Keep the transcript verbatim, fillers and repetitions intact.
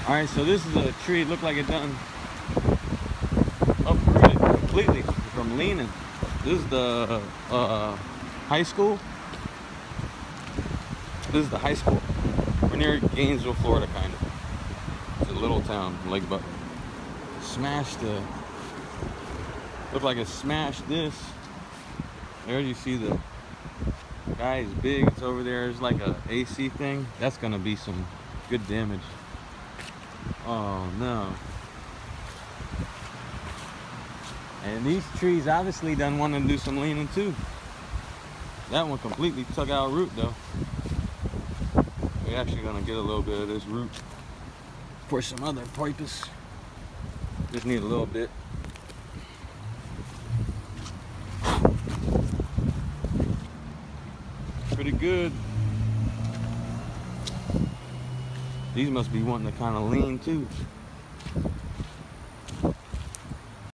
All right, so this is a tree. It looked like it done uprooted completely from leaning. This is the uh, high school. This is the high school. We're near Gainesville, Florida, kind of. It's a little town, Lake Butler. Smashed the. Looked like it smashed this. There you see the guy is big. It's over there. It's like a A C thing. That's gonna be some good damage. Oh no. And these trees obviously done want to do some leaning too. That one completely took out root though. We're actually gonna get a little bit of this root for some other purpose. Just need a little bit. Pretty good. These must be wanting to kind of lean too.